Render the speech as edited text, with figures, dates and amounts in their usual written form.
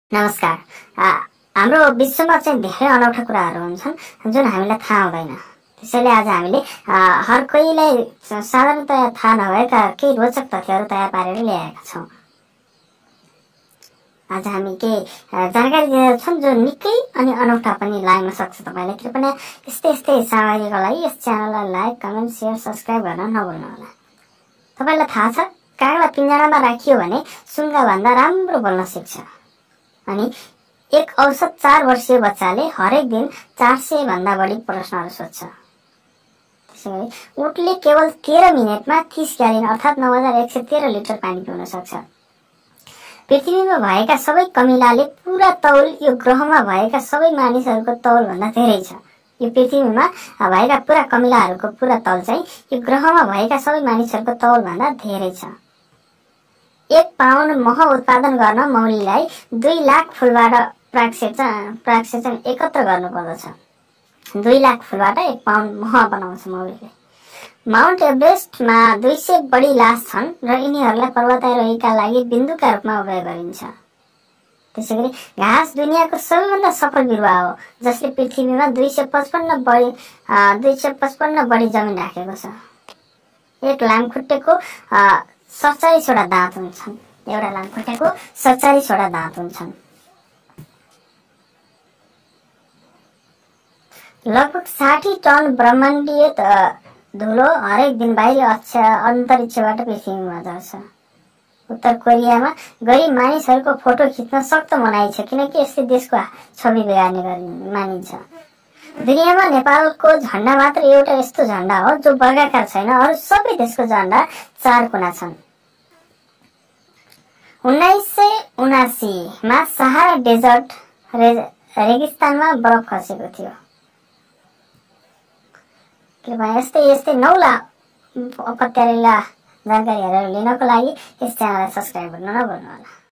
नमस्कार। हाम्रो विश्वमा चाहिँ धेरै अनौठा कुराहरू हुन्छन् जुन हामीलाई थाहा हुँदैन। त्यसैले आज हामीले हर कोहीलाई साधारणतया थाहा नभएका केही रोचक तथ्यहरू तयार पारेर ल्याएका छौँ। आज हामी केही जानकारी दिनेछौँ जो निकै अनि अनौठा पनि लाग्न सक्छ तपाईलाई। कृपया यस्तै सामग्रीको लागि यस च्यानललाई लाइक, कमेन्ट, शेयर, सब्स्क्राइब गर्न नभुल्नुहोला। तपाईलाई थाहा छ, कागलाई पिञ्जरामा राखियो भने सुङ्गा भन्दा राम्रो बोल्न सिक्छ। अनि एक औसत 4 वर्षीय बच्चाले हरेक दिन 400 भन्दा बढी प्रश्नहरू सोध्छ। त्यसैगरी उटले केवल 13 मिनेटमा 30 ग्यालन अर्थात् 9113 लिटर पानी पिउन सक्छ। पृथ्वीमा भएका सबै कमिलाले पूरा तौल यो ग्रहमा भएका सबै मानिसहरूको तौल भन्दा धेरै छ। यो पृथ्वीमा भएका पूरा कमिलाहरूको पूरा तौल चाहिँ यो ग्रहमा भएका सबै मानिसहरूको तौल भन्दा धेरै छ। 1 पाउन्ड मह उत्पादन गर्न मौरीलाई 2 लाख फूलबाट प्राक्षेचन एकत्र गर्नुपर्दछ। 2 लाख फूलबाट 1 पाउन्ड मह बनाउँछ मौरीले। माउन्ट एभरेस्टमा 200 बढी लास छन् र यिनीहरूलाई पर्वतारोहीका लागि बिन्दुका रूपमा उपयोग गरिन्छ। त्यसैगरी घाँस दुनियाँको सबैभन्दा सफल बिरुवा हो, जसले पृथ्वीमा 255 बढी जमिन राखेको छ। एक लामखुट्टेको 47 वटा दाँत हुन्छन्। एउटा लामखुट्टेको 47 वटा दाँत हुन्छन्। लगभग 60 टन ब्रह्माण्डीय धुलो हरेक दिन बाहिरी अन्तरिक्षबाट पृथ्वीमा झर्छ। उत्तर कोरियामा गरी मानिसहरूको फोटो खिच्न सख्त मनाइ छ, किनकि यसले देशको छवि बिगार्ने मानिन्छ। दुनियाँमा नेपालको झण्डा मात्र एउटा यस्तो झण्डा हो जो वर्गाकार छैन। अरू सबै देशको झण्डा 4 कुना छन्। 1979 मा सहारा डेजर्ट रेगिस्तानमा बरफ खसेको थियो। कृपया यस्तै नौला अपत्यारिला जानकारीहरू लिनको लागि यस च्यानललाई सब्स्क्राइब गर्न नभुल्नुहोला।